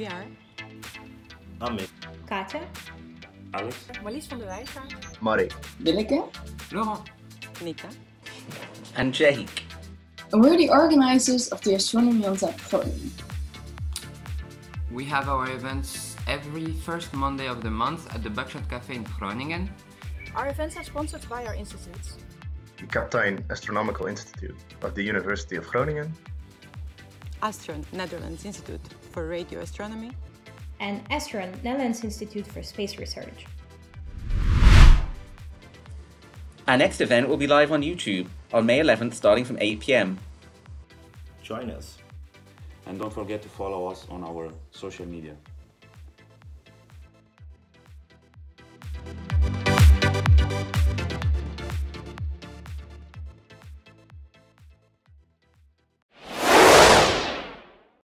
jaar. Amit. Katja, Alex. Marlies van der Wijsvaart. Mari. Willeke. Laurent. Nika. And Jake. And we're the organizers of the Astronomy on Tap Groningen. We have our events every first Monday of the month at the Buckshot Cafe in Groningen. Our events are sponsored by our institutes. The Kaptein Astronomical Institute of the University of Groningen. Astron Netherlands Institute for Radio Astronomy. and Astron Netherlands Institute for Space Research. Our next event will be live on YouTube on May 11th starting from 8 p.m. Join us. And don't forget to follow us on our social media.